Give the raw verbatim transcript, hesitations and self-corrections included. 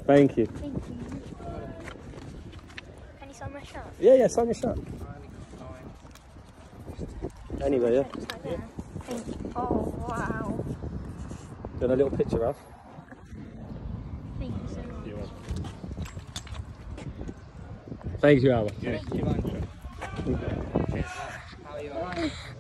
Thank you. Thank you. Can you sign my shirt? Yeah, yeah, sign your shirt. Anyway, yeah. Just like that. Thank you. Oh, wow. Do you want a little picture, Ralph? Thank you so much. You're welcome. Thank you, Alba. Cheers. How are you? All right?